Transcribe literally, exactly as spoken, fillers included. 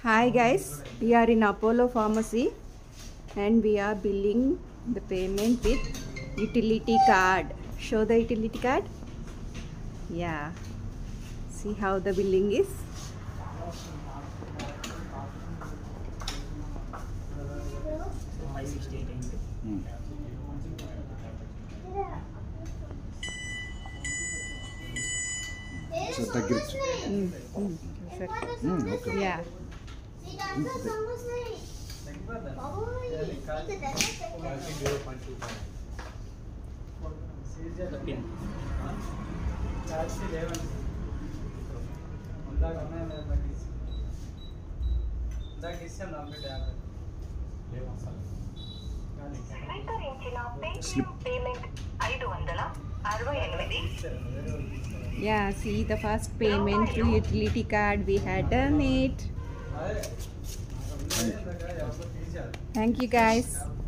Hi guys, we are in Apollo Pharmacy and we are billing the payment with utility card. Show the utility card. Yeah. See how the billing is. Hmm. So తగ్గించు. Mm, mm, perfect. Hmm, okay. Yeah. Yeah, see the first payment through utility card, we had done it. Thank you guys.